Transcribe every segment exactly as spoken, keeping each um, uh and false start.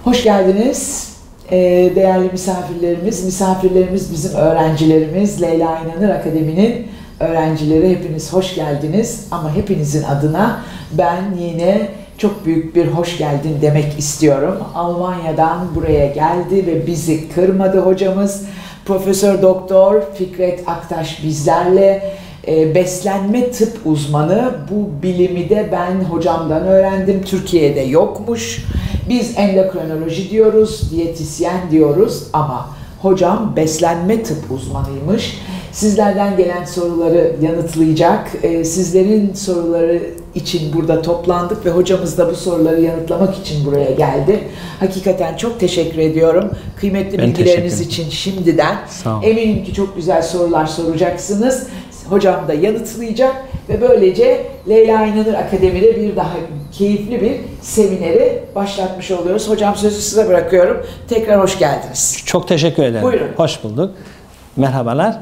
Hoş geldiniz. Ee, değerli misafirlerimiz, misafirlerimiz bizim öğrencilerimiz. Leyla İnanır Akademi'nin öğrencileri, hepiniz hoş geldiniz. Ama hepinizin adına ben yine çok büyük bir hoş geldin demek istiyorum. Almanya'dan buraya geldi ve bizi kırmadı hocamız. Profesör Doktor Fikret Aktaş bizlerle. E, beslenme tıp uzmanı. Bu bilimi de ben hocamdan öğrendim. Türkiye'de yokmuş. Biz endokrinoloji diyoruz, diyetisyen diyoruz ama hocam beslenme tıp uzmanıymış. Sizlerden gelen soruları yanıtlayacak. E, sizlerin soruları için burada toplandık ve hocamız da bu soruları yanıtlamak için buraya geldi. Hakikaten çok teşekkür ediyorum. Kıymetli ben bilgileriniz için şimdiden. Eminim ki çok güzel sorular soracaksınız. Hocam da yanıtlayacak ve böylece Leyla İnanır Akademi'de bir daha keyifli bir semineri başlatmış oluyoruz. Hocam sözü size bırakıyorum. Tekrar hoş geldiniz. Çok teşekkür ederim. Buyurun. Hoş bulduk. Merhabalar.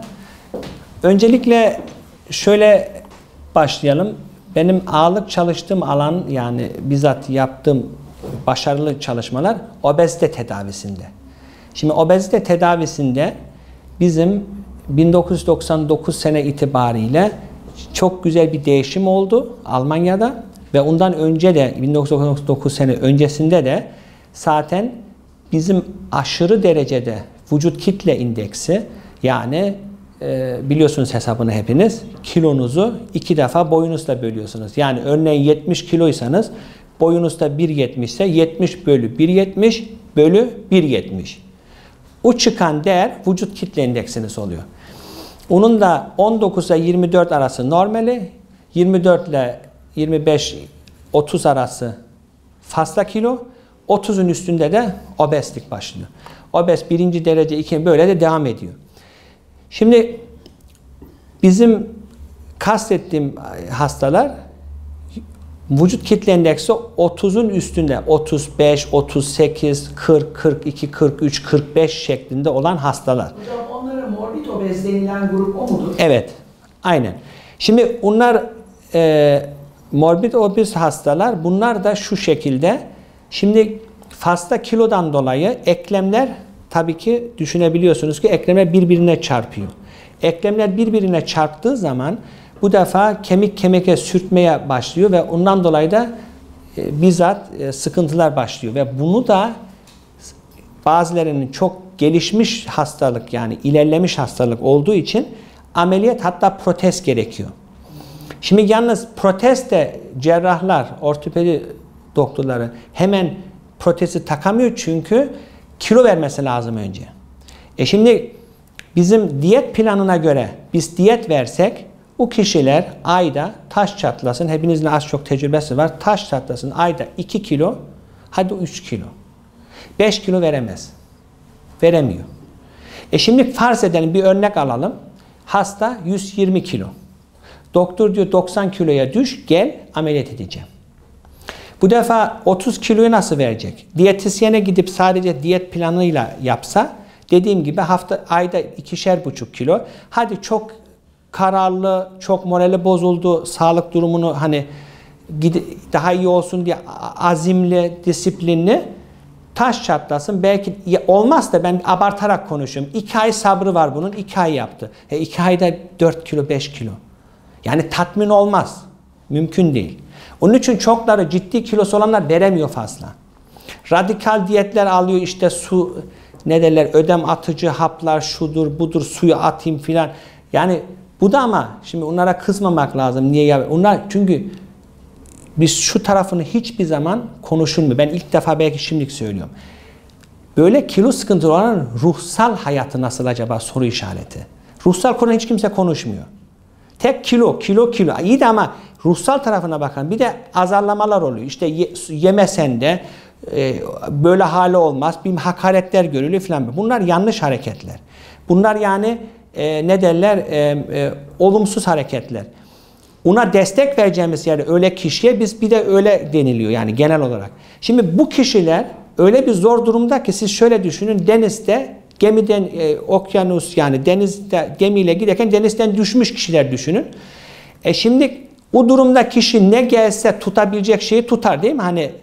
Öncelikle şöyle başlayalım. Benim ağırlık çalıştığım alan, yani bizzat yaptığım başarılı çalışmalar obezite tedavisinde. Şimdi obezite tedavisinde bizim bin dokuz yüz doksan dokuz sene itibariyle çok güzel bir değişim oldu Almanya'da ve ondan önce de bin dokuz yüz doksan dokuz sene öncesinde de zaten bizim aşırı derecede vücut kitle indeksi, yani e, biliyorsunuz hesabını hepiniz, kilonuzu iki defa boyunuzla bölüyorsunuz. Yani örneğin yetmiş kiloysanız boyunuzda bir yetmiş ise yetmiş bölü bir yetmiş bölü bir yetmiş. O çıkan değer vücut kitle indeksiniz oluyor. Onun da on dokuz ile yirmi dört arası normali, yirmi dört ile yirmi beş otuz arası fazla kilo, otuzun üstünde de obezlik başlıyor. Obez birinci derece, ikinci, böyle de devam ediyor. Şimdi bizim kastettiğim hastalar vücut kitle endeksi otuzun üstünde, otuz beş, otuz sekiz, kırk, kırk iki, kırk üç, kırk beş şeklinde olan hastalar. Hocam onlara morbid obez denilen grup o mudur? Evet, aynen. Şimdi bunlar e, morbid obez hastalar, bunlar da şu şekilde. Şimdi fazla kilodan dolayı eklemler, tabii ki düşünebiliyorsunuz ki eklemler birbirine çarpıyor. Eklemler birbirine çarptığı zaman bu defa kemik kemiğe sürtmeye başlıyor ve ondan dolayı da e, bizzat e, sıkıntılar başlıyor ve bunu da bazılarının çok gelişmiş hastalık, yani ilerlemiş hastalık olduğu için ameliyat, hatta protez gerekiyor. Şimdi yalnız protez de cerrahlar, ortopedi doktorları hemen protezi takamıyor çünkü kilo vermesi lazım önce. E şimdi bizim diyet planına göre biz diyet versek, o kişiler ayda taş çatlasın, hepinizin az çok tecrübesi var, taş çatlasın ayda iki kilo, hadi üç kilo. beş kilo veremez. Veremiyor. E şimdi farz edelim, bir örnek alalım. Hasta yüz yirmi kilo. Doktor diyor doksan kiloya düş, gel ameliyat edeceğim. Bu defa otuz kiloyu nasıl verecek? Diyetisyene gidip sadece diyet planıyla yapsa, dediğim gibi hafta ayda ikişer buçuk kilo. Hadi çok kararlı, çok morali bozuldu, sağlık durumunu hani daha iyi olsun diye azimli, disiplinli, taş çatlasın. Belki olmaz da ben abartarak konuşuyorum. İki ay sabrı var bunun, iki ay yaptı. E iki ayda dört kilo, beş kilo. Yani tatmin olmaz. Mümkün değil. Onun için çokları ciddi kilosu olanlar veremiyor fazla. Radikal diyetler alıyor, işte su, ne derler, ödem atıcı haplar, şudur budur, suyu atayım filan. Yani bu da, ama şimdi onlara kızmamak lazım. Niye ya? Onlar çünkü biz şu tarafını hiçbir zaman konuşulmuyor. Ben ilk defa belki şimdilik söylüyorum. Böyle kilo sıkıntılı olan ruhsal hayatı nasıl acaba soru işareti. Ruhsal konu hiç kimse konuşmuyor. Tek kilo, kilo, kilo. İyi de ama ruhsal tarafına bakan bir de azarlamalar oluyor. İşte ye, yemesen de e, böyle hali olmaz. Bir hakaretler görülüyor falan. Bunlar yanlış hareketler. Bunlar yani e, ne derler? E, e, olumsuz hareketler. Ona destek vereceğimiz yerde öyle kişiye biz bir de öyle deniliyor yani genel olarak. Şimdi bu kişiler öyle bir zor durumda ki, siz şöyle düşünün, denizde gemiden e, okyanus, yani denizde gemiyle giderken denizden düşmüş kişiler düşünün. E şimdi o durumda kişi ne gelse tutabilecek şeyi tutar değil mi? Hani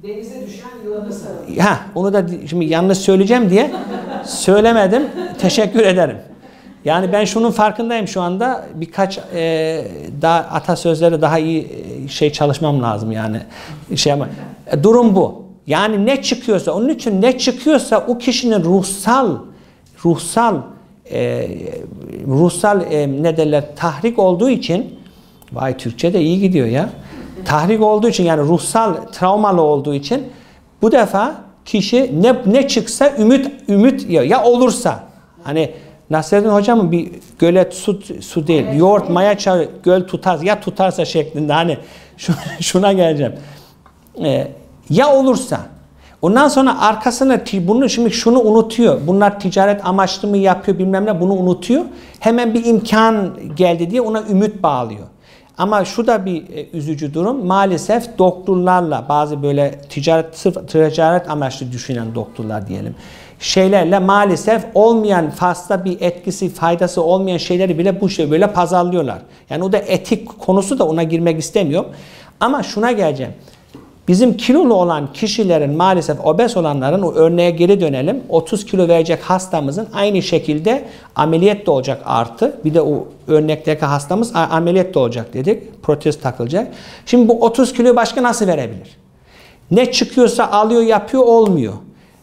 Denize düşen yılanı sarılır. Ha, onu da şimdi yanlış söyleyeceğim diye söylemedim. Teşekkür ederim. Yani ben şunun farkındayım şu anda. Birkaç e, daha atasözleri daha iyi şey çalışmam lazım yani. Şey ama e, durum bu. Yani ne çıkıyorsa, onun için ne çıkıyorsa o kişinin ruhsal ruhsal e, ruhsal e, ne derler tahrik olduğu için, vay Türkçe de iyi gidiyor ya. Tahrik olduğu için, yani ruhsal travmalı olduğu için bu defa kişi ne ne çıksa ümit ümit ya, ya olursa, hani Nasreddin Hocam'ın bir gölet su su değil, yoğurt maya çay göl tutar ya tutarsa şeklinde, hani şuna geleceğim. Ee, ya olursa, ondan sonra arkasına bunu şimdi şunu unutuyor. Bunlar ticaret amaçlı mı yapıyor bilmem ne, bunu unutuyor. Hemen bir imkan geldi diye ona ümit bağlıyor. Ama şu da bir e, üzücü durum. Maalesef doktorlarla, bazı böyle ticaret sırf ticaret amaçlı düşünen doktorlar diyelim, şeylerle maalesef olmayan, fazla bir etkisi, faydası olmayan şeyleri bile bu şey böyle pazarlıyorlar. Yani o da etik konusu, da ona girmek istemiyorum. Ama şuna geleceğim. Bizim kilolu olan kişilerin, maalesef obez olanların, o örneğe geri dönelim. otuz kilo verecek hastamızın aynı şekilde ameliyat da olacak artı. Bir de o örnekteki hastamız ameliyat da olacak dedik. Protez takılacak. Şimdi bu otuz kilo başka nasıl verebilir? Ne çıkıyorsa alıyor, yapıyor, olmuyor.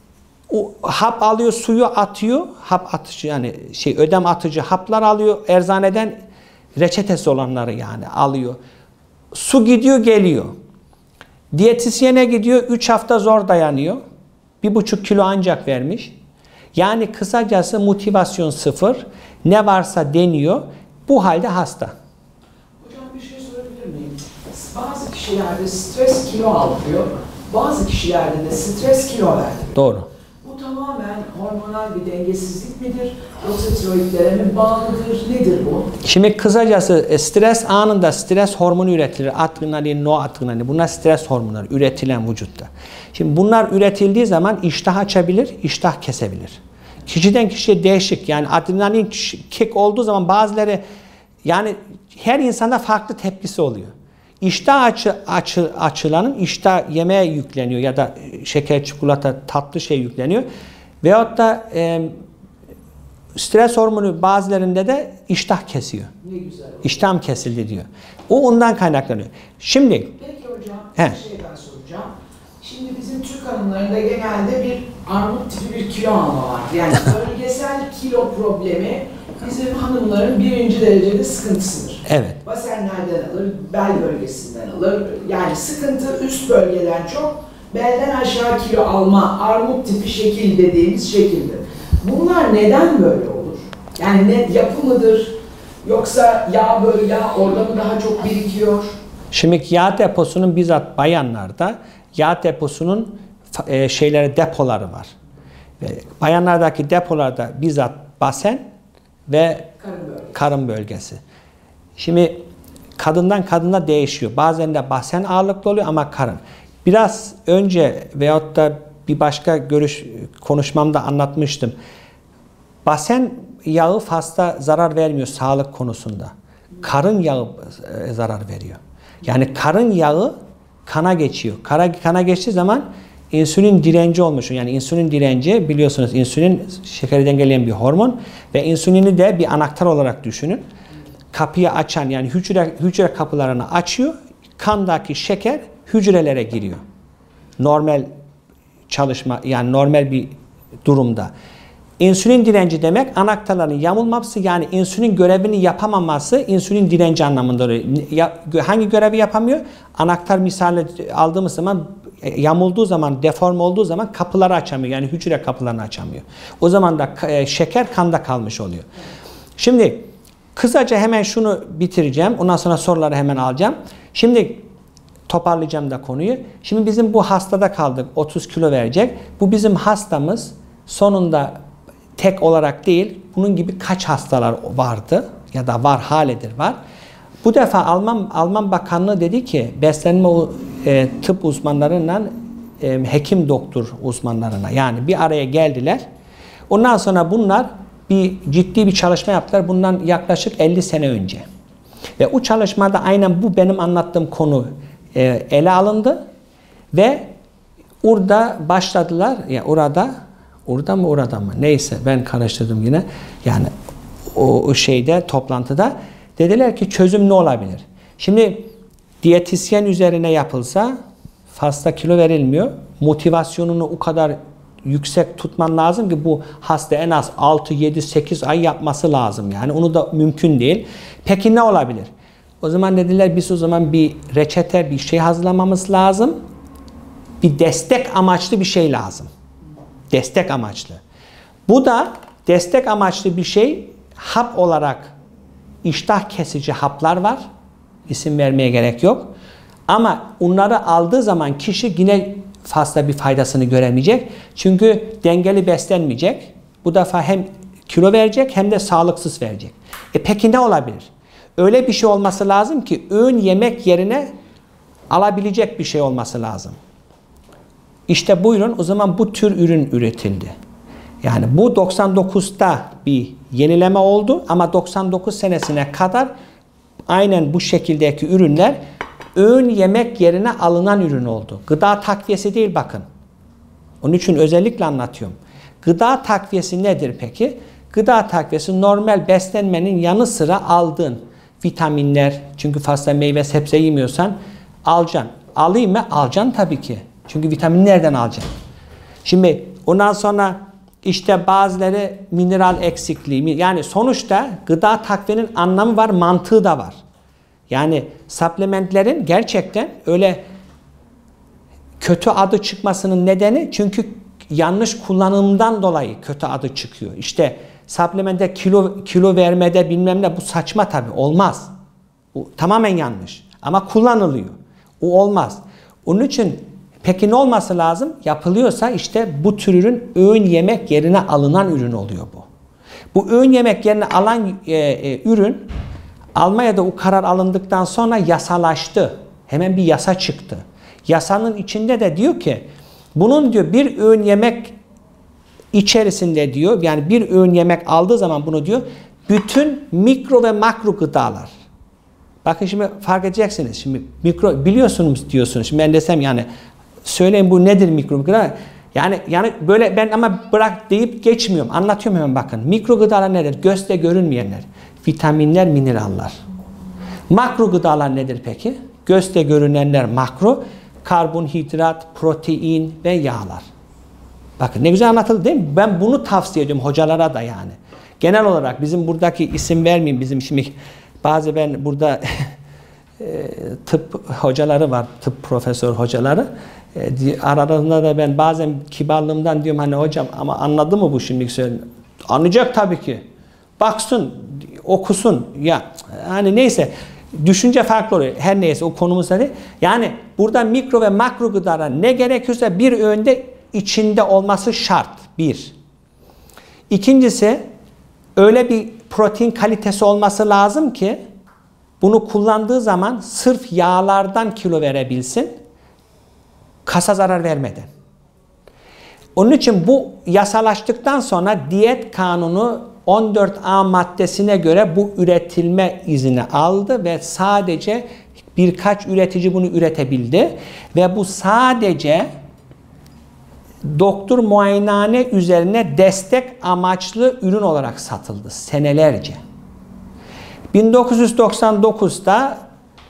O hap alıyor, suyu atıyor. Hap atıcı, yani şey ödem atıcı haplar alıyor eczaneden, reçetesi olanları yani alıyor. Su gidiyor, geliyor. Diyetisyene gidiyor, üç hafta zor dayanıyor. Bir buçuk kilo ancak vermiş. Yani kısacası motivasyon sıfır. Ne varsa deniyor. Bu halde hasta. Hocam bir şey sorabilir miyim? Bazı kişilerde stres kilo artıyor. Bazı kişilerde de stres kilo verdiriyor. Doğru. Bu tamamen hormonal bir dengesizlik midir? Yoksa tiroidlere mi bağlıdır? Nedir bu? Şimdi kısacası stres anında stres hormonu üretilir. Adrenalin, noradrenalin. Bunlar stres hormonları üretilen vücutta. Şimdi bunlar üretildiği zaman iştah açabilir, iştah kesebilir. Kişiden kişiye değişik. Yani adrenalin kick olduğu zaman bazıları, yani her insanda farklı tepkisi oluyor. İştah açı, açı, açılanın iştah yemeğe yükleniyor ya da şeker, çikolata, tatlı şey yükleniyor. Veyahut da e, stres hormonu bazılarında da iştah kesiyor. Ne güzel. İştahım kesildi diyor. O ondan kaynaklanıyor. Şimdi. Peki hocam, he. bir şey daha soracağım. Şimdi bizim Türk hanımlarında genelde bir armut tipi bir kilo alma var. Yani bölgesel kilo problemi bizim hanımların birinci derecede sıkıntısıdır. Evet. Basenlerden alır, bel bölgesinden alır. Yani sıkıntı üst bölgeden çok, belden aşağı kilo alma, armut tipi şekil dediğimiz şekildir. Bunlar neden böyle olur? Yani ne yapı mıdır? Yoksa yağ böyle yağ orada mı daha çok birikiyor? Şimdi yağ deposunun bizzat bayanlarda yağ deposunun e, şeyleri depoları var. Ve bayanlardaki depolarda bizzat basen ve Karın bölgesi. karın bölgesi. Şimdi kadından kadına değişiyor. Bazen de basen ağırlıklı oluyor ama karın. Biraz önce veyahut da bir başka görüş konuşmamda anlatmıştım. Basen yağı fazla zarar vermiyor sağlık konusunda. Karın yağı e, zarar veriyor. Yani karın yağı kana geçiyor. Kana, kana geçtiği zaman insülin direnci olmuş. Yani insülin direnci, biliyorsunuz insülin şekeri dengeleyen bir hormon ve insülini de bir anahtar olarak düşünün. Kapıyı açan, yani hücre hücre kapılarını açıyor. Kandaki şeker hücrelere giriyor. Normal çalışma, yani normal bir durumda. İnsülin direnci demek anahtarların yamulması, yani insülin görevini yapamaması insülin direnci anlamında oluyor. Hangi görevi yapamıyor? Anahtar misali aldığımız zaman yamulduğu zaman, deform olduğu zaman kapıları açamıyor. Yani hücre kapılarını açamıyor. O zaman da şeker kanda kalmış oluyor. Şimdi kısaca hemen şunu bitireceğim. Ondan sonra soruları hemen alacağım. Şimdi toparlayacağım da konuyu. Şimdi bizim bu hastada kaldık. otuz kilo verecek. Bu bizim hastamız sonunda tek olarak değil, bunun gibi kaç hastalar vardı ya da var, haledir var. Bu defa Alman Alman Bakanlığı dedi ki beslenme e, tıp uzmanlarıyla e, hekim doktor uzmanlarına, yani bir araya geldiler. Ondan sonra bunlar bir ciddi bir çalışma yaptılar. Bundan yaklaşık elli sene önce. Ve o çalışmada aynen bu benim anlattığım konu e, ele alındı ve burada başladılar ya orada orada mı orada mı neyse ben karıştırdım yine yani o, o şeyde toplantıda dediler ki çözüm ne olabilir? Şimdi diyetisyen üzerine yapılsa fazla kilo verilmiyor. Motivasyonunu o kadar yüksek tutman lazım ki bu hasta en az altı, yedi, sekiz ay yapması lazım. Yani onu da mümkün değil. Peki ne olabilir? O zaman dediler biz o zaman bir reçete bir şey hazırlamamız lazım. Bir destek amaçlı bir şey lazım. Destek amaçlı. Bu da destek amaçlı bir şey hap olarak iştah kesici haplar var. İsim vermeye gerek yok. Ama onları aldığı zaman kişi yine fazla bir faydasını göremeyecek. Çünkü dengeli beslenmeyecek. Bu defa hem kilo verecek hem de sağlıksız verecek. E peki ne olabilir? Öyle bir şey olması lazım ki öğün yemek yerine alabilecek bir şey olması lazım. İşte buyurun o zaman bu tür ürün üretildi. Yani bu doksan dokuzda bir yenileme oldu ama doksan dokuz senesine kadar aynen bu şekildeki ürünler öğün yemek yerine alınan ürün oldu. Gıda takviyesi değil bakın. Onun için özellikle anlatıyorum. Gıda takviyesi nedir peki? Gıda takviyesi normal beslenmenin yanı sıra aldığın vitaminler. Çünkü fazla meyve sebze yemiyorsan alacaksın. Alayım mı? Alacaksın tabii ki. Çünkü vitamini nereden alacaksın? Şimdi ondan sonra işte bazıları mineral eksikliği. Yani sonuçta gıda takviyenin anlamı var, mantığı da var. Yani supplementlerin gerçekten öyle kötü adı çıkmasının nedeni çünkü yanlış kullanımdan dolayı kötü adı çıkıyor. İşte supplemente kilo kilo vermede bilmem ne bu saçma tabii olmaz. Bu tamamen yanlış. Ama kullanılıyor. O olmaz. Onun için peki ne olması lazım? Yapılıyorsa işte bu tür ürün öğün yemek yerine alınan ürün oluyor bu. Bu öğün yemek yerine alan e, e, ürün Almanya'da o karar alındıktan sonra yasalaştı. Hemen bir yasa çıktı. Yasanın içinde de diyor ki bunun diyor bir öğün yemek içerisinde diyor yani bir öğün yemek aldığı zaman bunu diyor bütün mikro ve makro gıdalar. Bakın şimdi fark edeceksiniz. Şimdi mikro biliyorsunuz diyorsunuz. Şimdi ben desem yani söyleyin bu nedir mikro gıda? Yani yani böyle ben ama bırak deyip geçmiyorum. Anlatıyorum hemen bakın. Mikro gıdalar nedir? Gözle görünmeyenler. Vitaminler, mineraller. Makro gıdalar nedir peki? Gözle görünenler makro. Karbonhidrat, protein ve yağlar. Bakın ne güzel anlatıldı değil mi? Ben bunu tavsiye ediyorum hocalara da yani. Genel olarak bizim buradaki isim vermeyeyim bizim şimdi bazı ben burada tıp hocaları var, tıp profesör hocaları. Aralarında da ben bazen kibarlığımdan diyorum hani hocam ama anladı mı bu şimdi söyleyeyim. Anlayacak tabii ki. Baksın, okusun ya hani neyse düşünce farklı oluyor. Her neyse o konumuzda değil. Yani burada mikro ve makro gıdalar ne gerekiyorsa bir öğünde içinde olması şart. Bir. İkincisi öyle bir protein kalitesi olması lazım ki bunu kullandığı zaman sırf yağlardan kilo verebilsin. Kasa zarar vermeden. Onun için bu yasalaştıktan sonra diyet kanunu on dört A maddesine göre bu üretilme izni aldı ve sadece birkaç üretici bunu üretebildi ve bu sadece doktor muayenehane üzerine destek amaçlı ürün olarak satıldı senelerce. bin dokuz yüz doksan dokuzda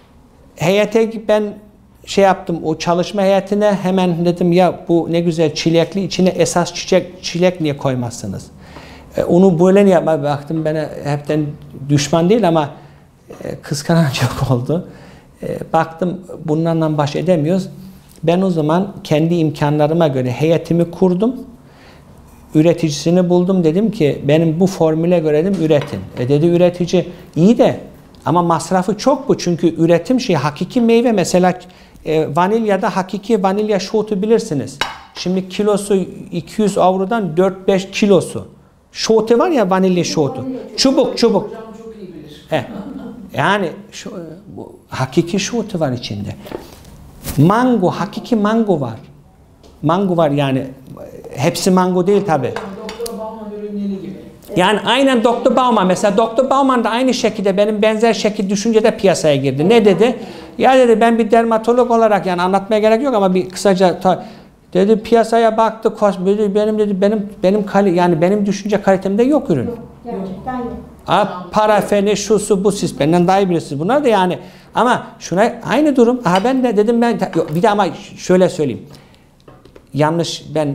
heyete ben şey yaptım o çalışma heyetine hemen dedim ya bu ne güzel çilekli içine esas çiçek çilek niye koymazsınız? E, onu böyle ne yapmaya baktım bana hepten düşman değil ama e, kıskanan çok oldu. E, baktım bunlarla baş edemiyoruz. Ben o zaman kendi imkanlarıma göre heyetimi kurdum. Üreticisini buldum dedim ki benim bu formüle göre dedim üretin. E dedi üretici iyi de ama masrafı çok bu çünkü üretim şey hakiki meyve mesela e, vanilyada hakiki vanilya şotu bilirsiniz. Şimdi kilosu iki yüz avrodan dört beş kilosu. Şotu var ya vanilya şotu. Çubuk çubuk. He. Yani şu, bu, hakiki şotu var içinde. Mango, hakiki mango var. Mango var yani. Hepsi mango değil tabi. doktor Bauman ürünleri gibi. Yani aynen doktor Bauman. Mesela doktor Bauman da aynı şekilde benim benzer şekil düşüncede piyasaya girdi. Ne dedi? Ya dedi ben bir dermatolog olarak yani anlatmaya gerek yok ama bir kısaca Dedi piyasaya baktı, benim dedi benim benim kali yani benim düşünce kalitemde yok ürün. Yok, gerçekten yok. Ha, parafeni, şusu, bu siz benden daha iyi bilirsiniz. Bunlar da yani ama şuna aynı durum. Aha ben de dedim ben yok, bir de ama şöyle söyleyeyim. Yanlış ben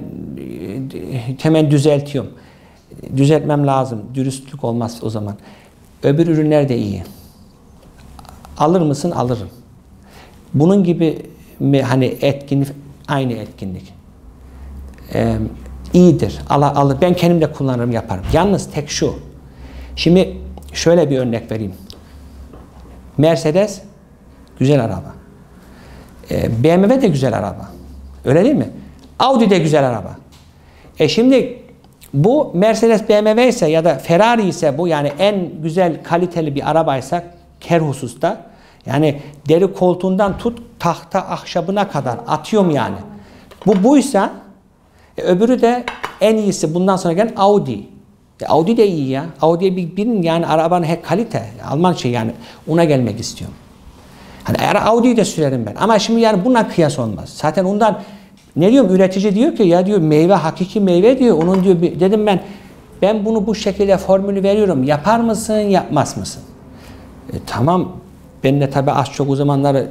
hemen düzeltiyorum. Düzeltmem lazım. Dürüstlük olmaz o zaman. Öbür ürünler de iyi. Alır mısın? Alırım. Bunun gibi mi hani etkinlik aynı etkinlik. Ee, iyidir. Alır, alır. Ben kendim de kullanırım, yaparım. Yalnız tek şu. Şimdi şöyle bir örnek vereyim. Mercedes güzel araba. Ee, B M W de güzel araba. Öyle değil mi? Audi de güzel araba. E şimdi bu Mercedes B M W ise ya da Ferrari ise bu yani en güzel kaliteli bir arabaysa her hususta yani deri koltuğundan tut tahta ahşabına kadar atıyorum yani. Bu buysa e, öbürü de en iyisi bundan sonra gelen Audi. E, Audi de iyi ya. Audi'ye bir binin yani arabanın hep kalite. Alman şey yani ona gelmek istiyorum. Hani eğer Audi'yi de sürerim ben. Ama şimdi yani buna kıyas olmaz. Zaten ondan ne diyorum üretici diyor ki ya diyor meyve hakiki meyve diyor. Onun diyor dedim ben ben bunu bu şekilde formülü veriyorum. Yapar mısın, yapmaz mısın? E, tamam. Ben de tabii az çok o zamanlar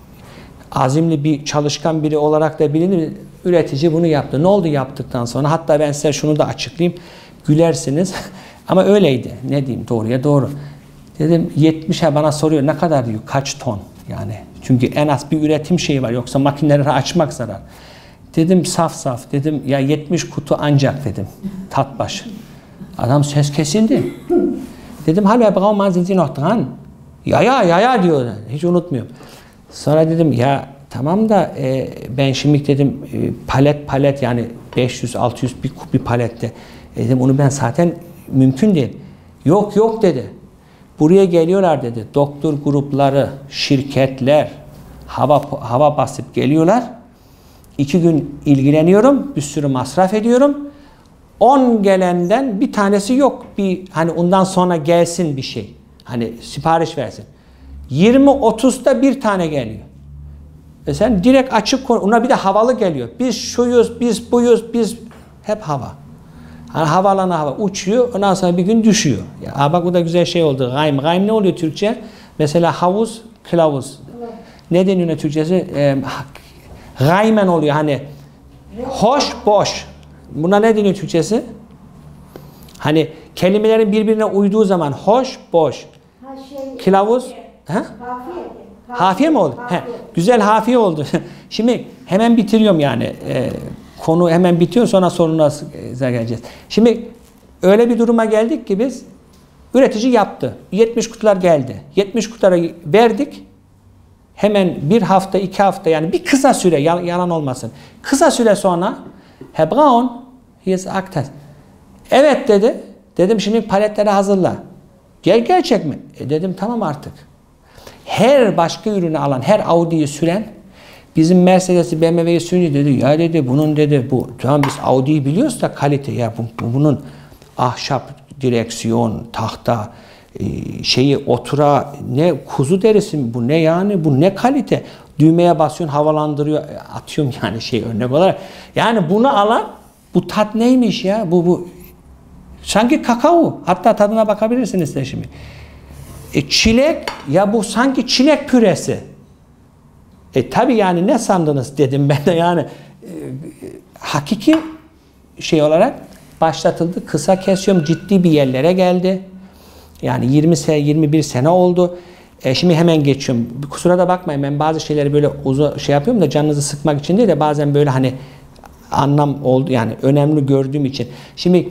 azimli bir çalışkan biri olarak da bilinir. Üretici bunu yaptı. Ne oldu yaptıktan sonra? Hatta ben size şunu da açıklayayım. Gülersiniz. Ama öyleydi. Ne diyeyim? Doğruya doğru. Dedim yetmişe bana soruyor. Ne kadar diyor? Kaç ton? Yani. Çünkü en az bir üretim şeyi var. Yoksa makineleri açmak zarar. Dedim saf saf. Dedim ya yetmiş kutu ancak dedim. Tat başı. Adam ses kesildi. Dedim hala brauchen Sie noch dran? Ya ya ya ya diyor. Hiç unutmuyorum. Sonra dedim ya tamam da e, ben şimdi dedim e, palet palet yani beş yüz altı yüz bir, bir palette. E, dedim onu ben zaten mümkün değil. Yok yok dedi. Buraya geliyorlar dedi. Doktor grupları, şirketler hava hava basıp geliyorlar. İki gün ilgileniyorum. Bir sürü masraf ediyorum. on gelenden bir tanesi yok. Bir hani ondan sonra gelsin bir şey. Hani sipariş versin. yirmi otuzda bir tane geliyor. E sen direkt açıp ona bir de havalı geliyor. Biz şuyuz, biz buyuz, biz hep hava. Hani havalan hava uçuyor, ondan sonra bir gün düşüyor. Ya bak bu da güzel şey oldu. Gaym. Gaym ne oluyor Türkçe? Mesela havuz, kılavuz. Evet. Ne deniyor Türkçesi? E, gaymen oluyor hani. Hoş, boş. Buna ne deniyor Türkçesi? Hani kelimelerin birbirine uyduğu zaman hoş, boş. Ha, şey, kılavuz. Ha? Hafiye. Hafiye mi oldu? Hafiye. He, güzel hafiye oldu. Şimdi hemen bitiriyorum yani. E, konu hemen bitiyor sonra soruna geleceğiz. Şimdi öyle bir duruma geldik ki biz üretici yaptı. yetmiş kutular geldi. yetmiş kutuları verdik. Hemen bir hafta, iki hafta yani bir kısa süre yalan olmasın. Kısa süre sonra Herr Braun, hier ist Aktas. Evet dedi. Dedim şimdi paletleri hazırla. Gel gerçek mi? E dedim tamam artık. Her başka ürünü alan, her Audi'yi süren bizim Mercedes'i B M W'yi sürünce dedi ya dedi bunun dedi bu tamam biz Audi'yi biliyoruz da kalite ya bu, bu, bunun ahşap direksiyon, tahta şeyi otura ne kuzu derisi bu ne yani bu ne kalite düğmeye basıyorsun havalandırıyor atıyorum yani şey örnek olarak yani bunu alan bu tat neymiş ya bu bu sanki kakao hatta tadına bakabilirsiniz de şimdi e, çilek ya bu sanki çilek püresi e tabi yani ne sandınız dedim ben de yani e, hakiki şey olarak başlatıldı kısa kesiyorum ciddi bir yerlere geldi. Yani yirmi sene, yirmi bir sene oldu. E şimdi hemen geçiyorum. Kusura da bakmayın ben bazı şeyleri böyle uzun şey yapıyorum da canınızı sıkmak için değil de bazen böyle hani anlam oldu yani önemli gördüğüm için. Şimdi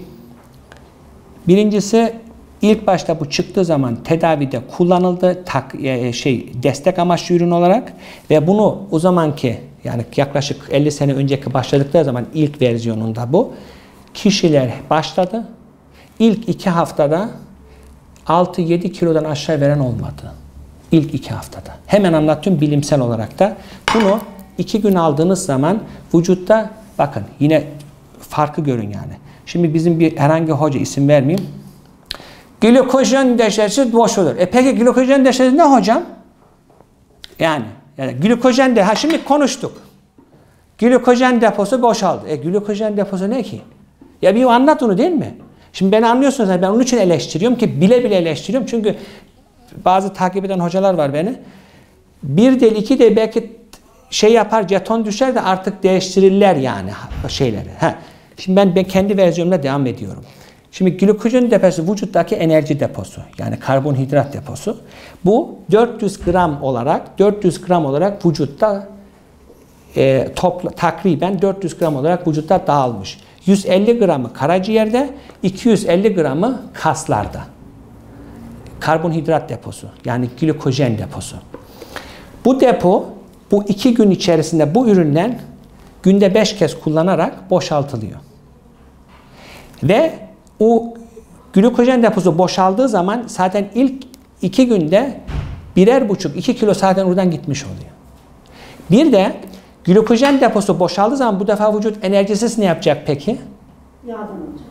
birincisi ilk başta bu çıktığı zaman tedavide kullanıldı tak şey destek amaçlı ürün olarak ve bunu o zamanki yani yaklaşık elli sene önceki başladıkları zaman ilk versiyonunda bu kişiler başladı. İlk iki haftada altı yedi kilodan aşağı veren olmadı. İlk iki haftada. Hemen anlatıyorum bilimsel olarak da. Bunu iki gün aldığınız zaman vücutta bakın yine farkı görün yani. Şimdi bizim bir herhangi hoca isim vermeyeyim. Glikojen deşesi boş olur. E peki glikojen deşesi ne hocam? Yani, yani glikojen de ha şimdi konuştuk. Glikojen deposu boşaldı. E glikojen deposu ne ki? Ya bir anlat onu değil mi? Şimdi beni anlıyorsunuz. Ben onun için eleştiriyorum ki bile bile eleştiriyorum. Çünkü bazı takip eden hocalar var beni. Bir değil iki de belki şey yapar, jeton düşer de artık değiştirirler yani şeyleri. Ha. Şimdi ben, ben kendi versiyonumla devam ediyorum. Şimdi glikojen deposu vücuttaki enerji deposu. Yani karbonhidrat deposu. Bu dört yüz gram olarak dört yüz gram olarak vücutta e, topla, takriben dört yüz gram olarak vücutta dağılmış. yüz elli gramı karaciğerde, iki yüz elli gramı kaslarda. Karbonhidrat deposu. Yani glikojen deposu. Bu depo bu iki gün içerisinde bu ürünler günde beş kez kullanarak boşaltılıyor. Ve o glikojen deposu boşaldığı zaman zaten ilk iki günde birer buçuk iki kilo zaten oradan gitmiş oluyor. Bir de glikojen deposu boşaldığı zaman bu defa vücut enerjisiz ne yapacak peki? Yağdan olacak.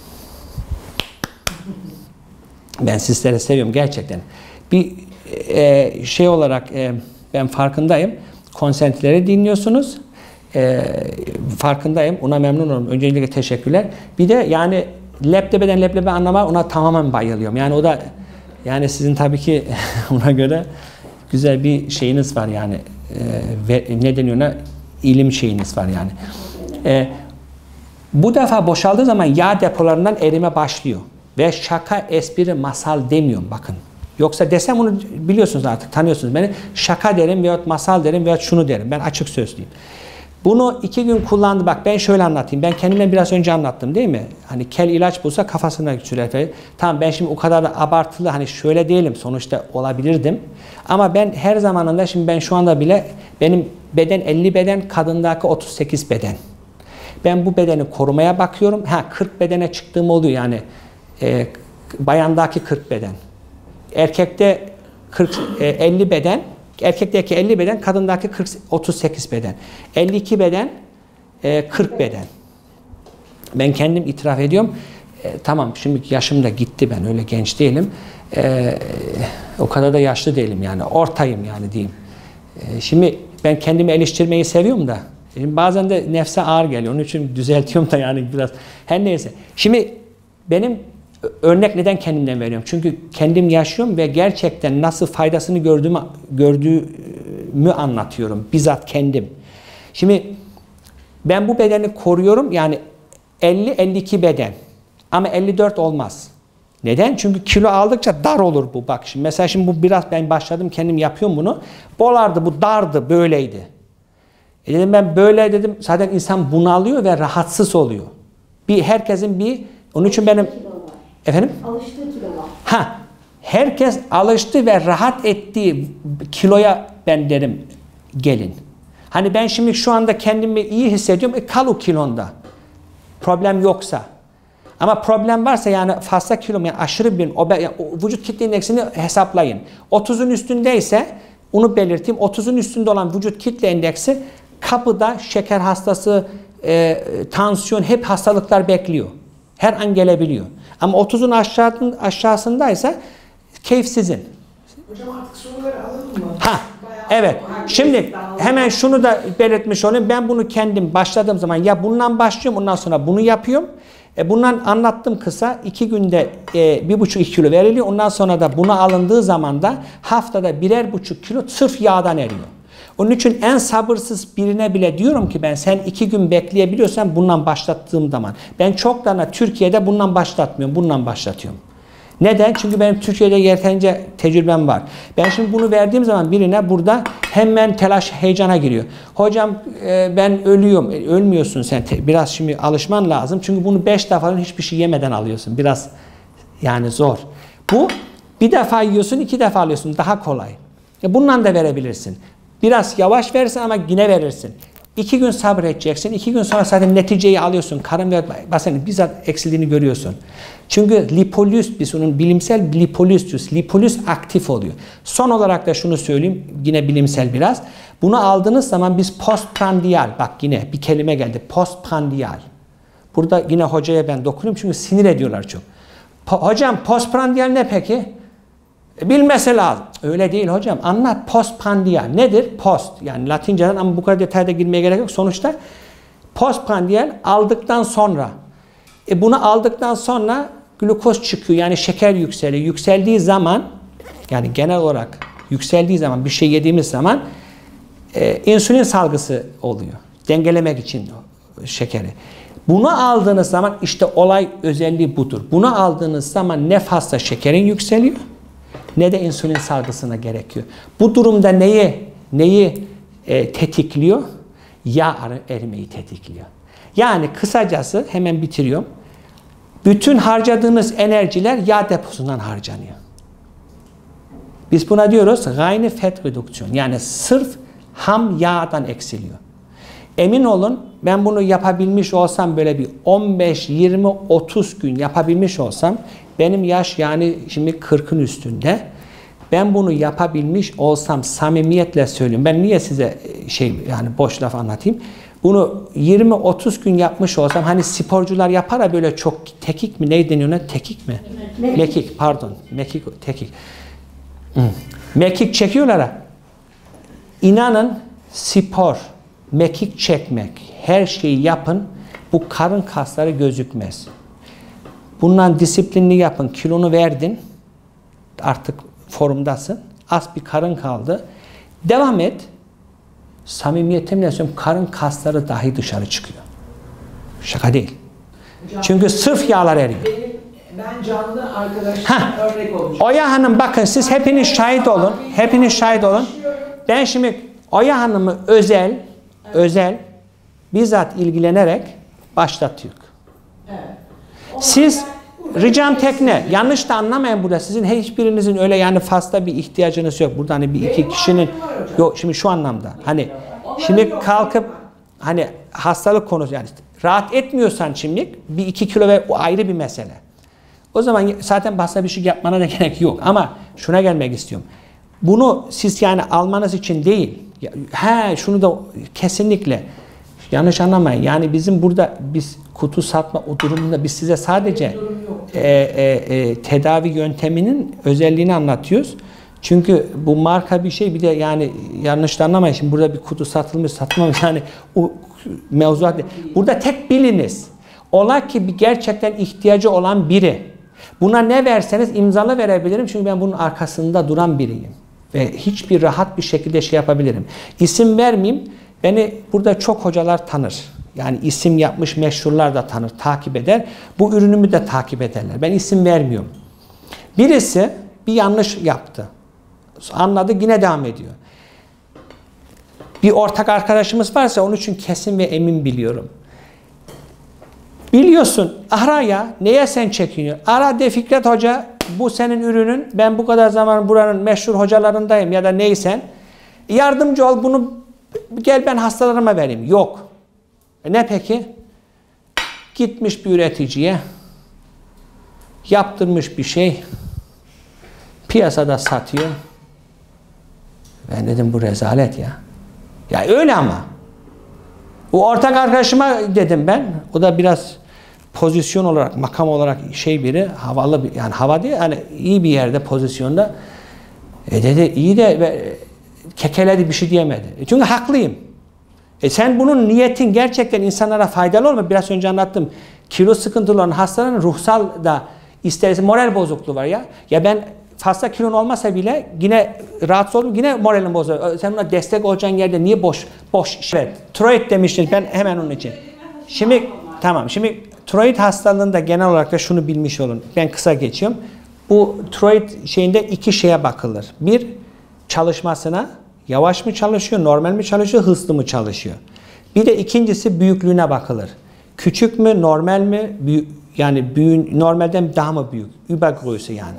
Ben sizleri seviyorum gerçekten. Bir e, şey olarak e, ben farkındayım. Konsentleri dinliyorsunuz. E, farkındayım. Ona memnun olurum. Öncelikle teşekkürler. Bir de yani lebdebeden leblebi anlama ona tamamen bayılıyorum. Yani o da yani sizin tabii ki ona göre güzel bir şeyiniz var yani. E, ve ne deniyor ona? İlim şeyiniz var yani. E, bu defa boşaldığı zaman yağ depolarından erime başlıyor. Ve şaka, espri, masal demiyorum bakın. Yoksa desem onu biliyorsunuz artık, tanıyorsunuz beni. Şaka derim veyahut masal derim veyahut şunu derim. Ben açık sözlüyüm. Bunu iki gün kullandı. Bak ben şöyle anlatayım. Ben kendime biraz önce anlattım değil mi? Hani kel ilaç bulsa kafasına sürer. Tamam ben şimdi o kadar da abartılı hani şöyle değilim. Sonuçta olabilirdim. Ama ben her zamanında şimdi ben şu anda bile benim beden elli beden, kadındaki otuz sekiz beden. Ben bu bedeni korumaya bakıyorum. Ha kırk bedene çıktığım oluyor yani. E, bayandaki kırk beden. Erkekte kırk, e, elli beden. Erkekteki elli beden, kadındaki kırk, otuz sekiz beden. elli iki beden, e, kırk beden. Ben kendim itiraf ediyorum. E, tamam şimdi yaşım da gitti, ben öyle genç değilim. E, o kadar da yaşlı değilim yani. Ortayım yani diyeyim. E, şimdi ben kendimi eleştirmeyi seviyorum da. Şimdi bazen de nefse ağır geliyor. Onun için düzeltiyorum da yani biraz. Her neyse. Şimdi benim örnek neden kendimden veriyorum? Çünkü kendim yaşıyorum ve gerçekten nasıl faydasını gördüğümü, gördüğümü anlatıyorum. Bizzat kendim. Şimdi ben bu bedeni koruyorum. Yani elli elli iki beden. Ama elli dört olmaz. Neden? Çünkü kilo aldıkça dar olur bu. Bak şimdi mesela şimdi bu biraz ben başladım kendim yapıyorum bunu. Bolardı bu dardı böyleydi. E dedim ben böyle dedim zaten insan bunalıyor ve rahatsız oluyor. Bir herkesin bir onun için benim efendim? Alıştığı kilo var. Ha, herkes alıştı ve rahat ettiği kiloya ben derim gelin. Hani ben şimdi şu anda kendimi iyi hissediyorum. E kal o kilonda. Problem yoksa. Ama problem varsa yani fazla kilom yani aşırı bir o, yani vücut kitle indeksini hesaplayın. otuzun üstündeyse onu belirteyim. otuzun üstünde olan vücut kitle endeksi kapıda şeker hastası, e, tansiyon hep hastalıklar bekliyor. Her an gelebiliyor. Ama otuzun aşağı, aşağısındaysa keyif sizin. Hocam artık soruları alalım mı? Ha, evet. Şimdi hemen şunu da belirtmiş olayım. Ben bunu kendim başladığım zaman ya bundan başlıyorum ondan sonra bunu yapıyorum. E bundan anlattım kısa. iki günde e, bir buçuk iki kilo veriliyor. Ondan sonra da buna alındığı zaman da haftada birer buçuk kilo sırf yağdan eriyor. Onun için en sabırsız birine bile diyorum ki ben sen iki gün bekleyebiliyorsan bundan başlattığım zaman. Ben çoktan Türkiye'de bundan başlatmıyorum. Bundan başlatıyorum. Neden? Çünkü benim Türkiye'de yeterince tecrübem var. Ben şimdi bunu verdiğim zaman birine burada hemen telaş, heyecana giriyor. Hocam e, ben ölüyorum. E, ölmüyorsun sen. Biraz şimdi alışman lazım. Çünkü bunu beş defa hiçbir şey yemeden alıyorsun. Biraz yani zor. Bu bir defa yiyorsun, iki defa alıyorsun. Daha kolay. E, bundan da verebilirsin. Biraz yavaş verirsin ama yine verirsin. İki gün sabredeceksin. İki gün sonra zaten neticeyi alıyorsun. Karın ve basının bizzat eksildiğini görüyorsun. Çünkü lipolüs, biz onun bilimsel lipolüs, lipolüs aktif oluyor. Son olarak da şunu söyleyeyim. Yine bilimsel biraz. Bunu aldığınız zaman biz postprandial, bak yine bir kelime geldi. Postprandial. Burada yine hocaya ben dokunuyorum çünkü sinir ediyorlar çok. Po hocam postprandial ne peki? Bilmesi lazım. Öyle değil hocam. Anlat. Postprandial. Nedir? Post. Yani Latinceden ama bu kadar detayda girmeye gerek yok. Sonuçta postprandial aldıktan sonra. E bunu aldıktan sonra glukoz çıkıyor. Yani şeker yükseliyor. Yükseldiği zaman yani genel olarak yükseldiği zaman bir şey yediğimiz zaman e, insülin salgısı oluyor. Dengelemek için şekeri. Bunu aldığınız zaman işte olay özelliği budur. Bunu aldığınız zaman ne fazla şekerin yükseliyor ne de insülin salgısına gerekiyor. Bu durumda neyi neyi e, tetikliyor? Yağ erimeyi tetikliyor. Yani kısacası hemen bitiriyorum. Bütün harcadığınız enerjiler yağ deposundan harcanıyor. Biz buna diyoruz reine Fettreduktion. Yani sırf ham yağdan eksiliyor. Emin olun ben bunu yapabilmiş olsam böyle bir on beş, yirmi, otuz gün yapabilmiş olsam benim yaş yani şimdi kırkın üstünde ben bunu yapabilmiş olsam samimiyetle söylüyorum. Ben niye size şey yani boş laf anlatayım? Bunu yirmi otuz gün yapmış olsam hani sporcular yapar ya böyle çok tekik mi ne deniyor ona tekik mi? Mekik, mekik pardon. Mekik tekik. Hmm. Mekik çekiyorlar ha. İnanın spor, mekik çekmek, her şeyi yapın bu karın kasları gözükmez. Bundan disiplinli yapın. Kilonu verdin. Artık formdasın. Az bir karın kaldı. Devam et. Samimiyetimle söylüyorum. Karın kasları dahi dışarı çıkıyor. Şaka değil. Hocam, çünkü sırf yağlar eriyor. Benim, ben canlı arkadaşlarım örnek olacağım. Oya Hanım bakın siz hepiniz şahit olun. Hepiniz şahit olun. Ben şimdi Oya Hanım'ı özel evet. özel bizzat ilgilenerek başlatıyor. Evet. Siz ricam tek ne? Yanlış da anlamayın burada. Sizin hiçbirinizin öyle yani fazla bir ihtiyacınız yok. Burada hani bir iki Benim kişinin yok şimdi şu anlamda. Hani Onların şimdi kalkıp hani hastalık konusu yani rahat etmiyorsan şimdi bir iki kilo ve o ayrı bir mesele. O zaman zaten başka bir şey yapmana da gerek yok. Ama şuna gelmek istiyorum. Bunu siz yani almanız için değil. He şunu da kesinlikle yanlış anlamayın. Yani bizim burada biz kutu satma o durumunda biz size sadece e, e, e, tedavi yönteminin özelliğini anlatıyoruz. Çünkü bu marka bir şey bir de yani yanlış anlamayın. Şimdi burada bir kutu satılmış satılmamış yani o mevzuat değil. Burada tek biliniz. Ola ki bir gerçekten ihtiyacı olan biri. Buna ne verseniz imzalı verebilirim. Çünkü ben bunun arkasında duran biriyim. Ve hiçbir rahat bir şekilde şey yapabilirim. İsim vermeyeyim. Beni burada çok hocalar tanır. Yani isim yapmış meşhurlar da tanır, takip eder. Bu ürünümü de takip ederler. Ben isim vermiyorum. Birisi bir yanlış yaptı. Anladı yine devam ediyor. Bir ortak arkadaşımız varsa onun için kesin ve emin biliyorum. Biliyorsun ara ya neye sen çekiniyorsun? Ara de Fikret Hoca bu senin ürünün ben bu kadar zaman buranın meşhur hocalarındayım ya da neysen yardımcı ol bunu gel ben hastalarıma vereyim. Yok. E ne peki? Gitmiş bir üreticiye yaptırmış bir şey piyasada satıyor. Ben dedim bu rezalet ya. Ya öyle ama. Bu ortak arkadaşıma dedim ben. O da biraz pozisyon olarak, makam olarak şey biri, havalı bir, yani hava değil, hani iyi bir yerde pozisyonda. E dedi iyi de e, kekeledi bir şey diyemedi. E çünkü haklıyım. E sen bunun niyetin gerçekten insanlara faydalı olma. Biraz önce anlattım. Kilo sıkıntılı olan hastaların ruhsal da isterse moral bozukluğu var ya. Ya ben fazla kilon olmasa bile yine rahatsız oldum. Yine moralim bozuluyor. Sen buna destek olacağın yerde niye boş boş? Evet. Tiroid demiştiniz. Ben hemen onun için. Şimdi tamam. Şimdi tiroid hastalığında genel olarak da şunu bilmiş olun. Ben kısa geçiyorum. Bu tiroid şeyinde iki şeye bakılır. Bir, çalışmasına yavaş mı çalışıyor, normal mi çalışıyor, hızlı mı çalışıyor? Bir de ikincisi büyüklüğüne bakılır. Küçük mü, normal mi, büyük, yani büyüğün, normalden daha mı büyük? Übergröße yani.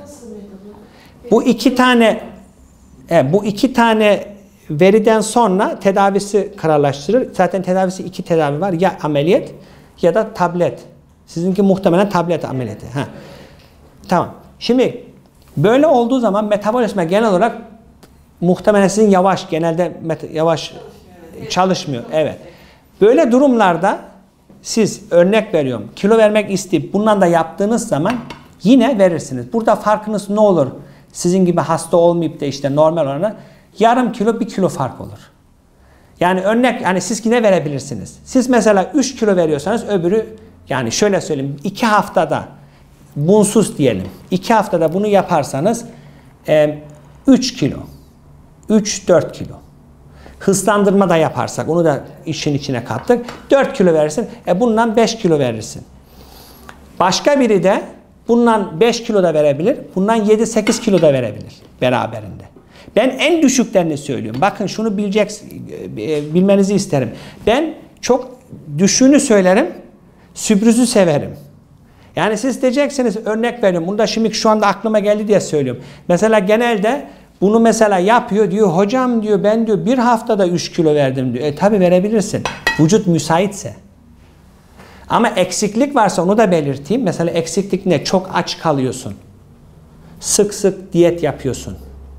Bu iki tane evet, bu iki tane veriden sonra tedavisi kararlaştırır. Zaten tedavisi iki tedavi var. Ya ameliyat ya da tablet. Sizinki muhtemelen tablet ameliyatı. Ha. Tamam. Şimdi böyle olduğu zaman metabolizma genel olarak muhtemelen sizin yavaş, genelde yavaş çalışmıyor. Evet. Böyle durumlarda siz örnek veriyorum. Kilo vermek isteyip bundan da yaptığınız zaman yine verirsiniz. Burada farkınız ne olur? sizin gibi hasta olmayıp da işte normal olana yarım kilo bir kilo fark olur. Yani örnek hani siz yine verebilirsiniz. Siz mesela üç kilo veriyorsanız öbürü yani şöyle söyleyeyim iki haftada bunsuz diyelim. iki haftada bunu yaparsanız e, üç kilo. üç dört kilo. Hızlandırma da yaparsak onu da işin içine kattık. dört kilo verirsin. E bundan beş kilo verirsin. Başka biri de bundan beş kilo da verebilir. Bundan yedi sekiz kilo da verebilir beraberinde. Ben en düşüklerini söylüyorum. Bakın şunu bileceksiniz, bilmenizi isterim. Ben çok düşüğünü söylerim. Sürprizi severim. Yani siz diyeceksiniz örnek veriyorum. Bunu da şimdi şu anda aklıma geldi diye söylüyorum. Mesela genelde bunu mesela yapıyor diyor. Hocam diyor ben diyor bir haftada üç kilo verdim diyor. E tabi verebilirsin. Vücut müsaitse. Ama eksiklik varsa onu da belirteyim. Mesela eksiklik ne? Çok aç kalıyorsun. Sık sık diyet yapıyorsun.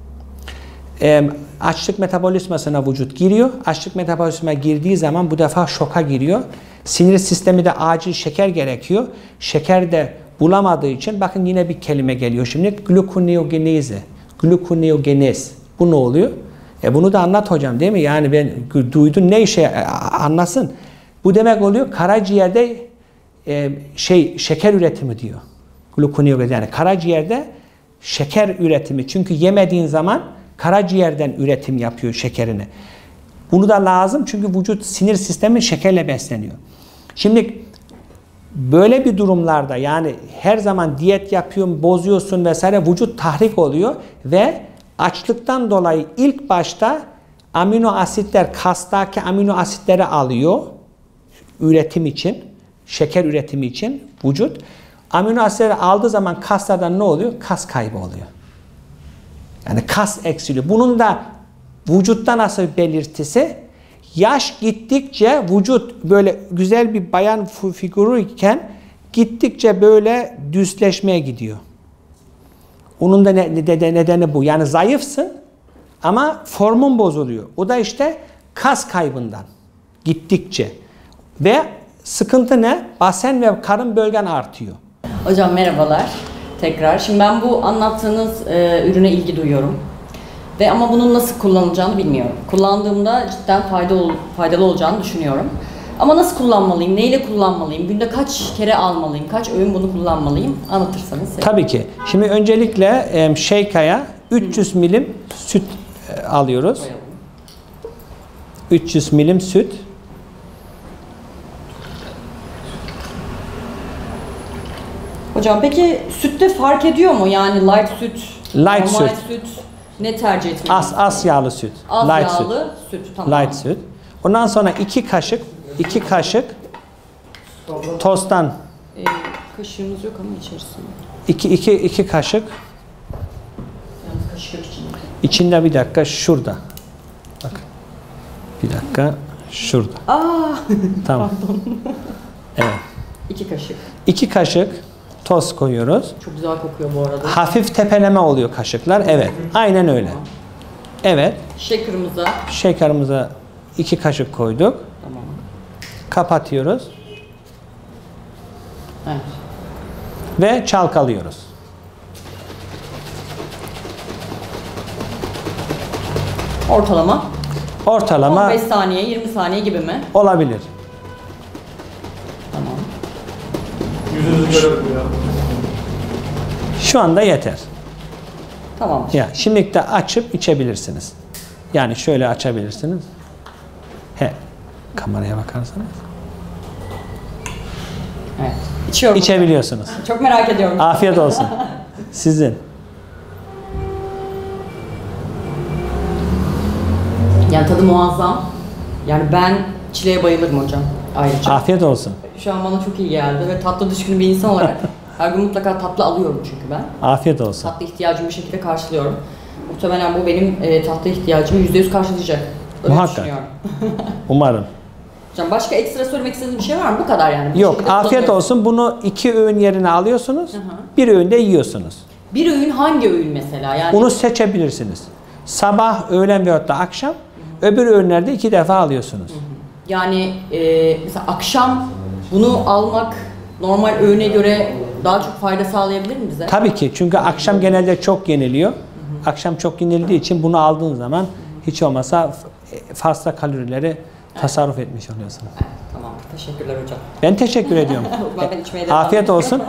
E, açlık metabolizmasına vücut giriyor. Açlık metabolizma girdiği zaman bu defa şoka giriyor. Sinir sistemi de acil şeker gerekiyor. Şeker de bulamadığı için bakın yine bir kelime geliyor şimdi. Gluconeogeneze. Gluconeogenez. Bu ne oluyor? E bunu da anlat hocam değil mi? Yani ben duydum ne işe anlasın. Bu demek oluyor karaciğerde e, şey şeker üretimi diyor. Gluconeogenez yani karaciğerde şeker üretimi. Çünkü yemediğin zaman karaciğerden üretim yapıyor şekerini. Bunu da lazım çünkü vücut sinir sistemi şekerle besleniyor. Şimdi böyle bir durumlarda yani her zaman diyet yapıyorsun, bozuyorsun vesaire vücut tahrik oluyor ve açlıktan dolayı ilk başta amino asitler kastaki amino asitleri alıyor üretim için, şeker üretimi için vücut. Amino asitleri aldığı zaman kaslardan ne oluyor? Kas kaybı oluyor. Yani kas eksiliyor. Bunun da vücutta nasıl bir belirtisi? Yaş gittikçe vücut böyle güzel bir bayan figürü iken gittikçe böyle düzleşmeye gidiyor. Onun da nedeni bu. Yani zayıfsın ama formun bozuluyor. O da işte kas kaybından gittikçe. Ve sıkıntı ne? Basen ve karın bölgen artıyor. Hocam merhabalar tekrar. Şimdi ben bu anlattığınız e, ürüne ilgi duyuyorum. Ve ama bunun nasıl kullanılacağını bilmiyorum. Kullandığımda cidden faydalı, faydalı olacağını düşünüyorum. Ama nasıl kullanmalıyım, neyle kullanmalıyım, günde kaç kere almalıyım, kaç öğün bunu kullanmalıyım anlatırsanız. Tabii ki. Şimdi öncelikle e, Sheika'ya üç yüz milim süt e, alıyoruz. Koyalım. üç yüz milim süt. Hocam peki sütte fark ediyor mu? Yani light süt, light normal süt. süt ne tercih etmeliyiz? Az, az yağlı süt. Az light yağlı süt. süt tamam. Light süt. Ondan sonra iki kaşık iki kaşık tosttan Ee, kaşığımız yok ama içerisinde. iki, iki, iki kaşık Yalnız kaşık yok içinde. içinde bir dakika şurada. Bak. Bir dakika şurada. Aa. Tamam. Evet. İki kaşık. İki kaşık toz koyuyoruz. Çok güzel kokuyor bu arada. Hafif tepeleme oluyor kaşıklar. Evet. Aynen öyle. Evet. Shaker'ımıza. Shaker'ımıza iki kaşık koyduk. Tamam. Kapatıyoruz. Evet. Ve çalkalıyoruz. Ortalama. Ortalama on beş saniye, yirmi saniye gibi mi? olabilir. Tamam. Yüzünüzü göre bu ya. Şu anda yeter. Tamam. Ya şimdi de açıp içebilirsiniz. Yani şöyle açabilirsiniz. He. Kameraya bakarsanız. Evet. İçiyorum. İçebiliyorsunuz. Çok merak ediyorum. Afiyet olsun. Sizin. Yani tadı muazzam. Yani ben çileğe bayılırım hocam ayrıca. Afiyet olsun. Şu an bana çok iyi geldi ve tatlı düşkün bir insan olarak her gün mutlaka tatlı alıyorum çünkü ben. Afiyet olsun. Tatlı ihtiyacımı bir şekilde karşılıyorum. Muhtemelen bu benim e, tatlı ihtiyacımı yüzde yüz karşılayacak. Öyle Muhakkak. düşünüyorum. Umarım. Hocam başka ekstra söylemek istediğiniz bir şey var mı? Bu kadar yani. Bu Yok, şekilde afiyet kullanıyorum. olsun. Bunu iki öğün yerine alıyorsunuz. Hı hı. Bir öğünde yiyorsunuz. Bir öğün hangi öğün mesela? Yani Bunu seçebilirsiniz. Sabah, öğlen veyahut da akşam. Hı hı. Öbür öğünlerde iki defa alıyorsunuz. Hı hı. Yani e, mesela akşam bunu almak normal öğüne göre daha çok fayda sağlayabilir mi bize? Tabii ki. Çünkü akşam genelde çok yeniliyor. akşam çok yenildiği için bunu aldığın zaman hiç olmasa fazla kalorileri tasarruf etmiş oluyorsunuz. Tamam. Teşekkürler hocam. Ben teşekkür ediyorum. Ben içmeye devam Afiyet edeyim. olsun.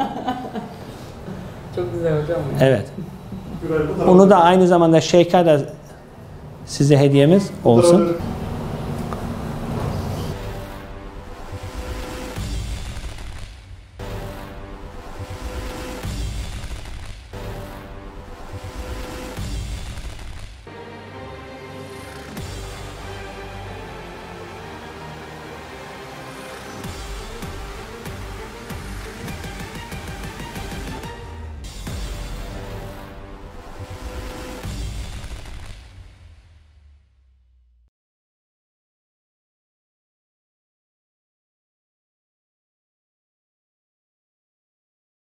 Çok güzel hocam. Evet. Onu da aynı zamanda Shake'a da size hediyemiz olsun.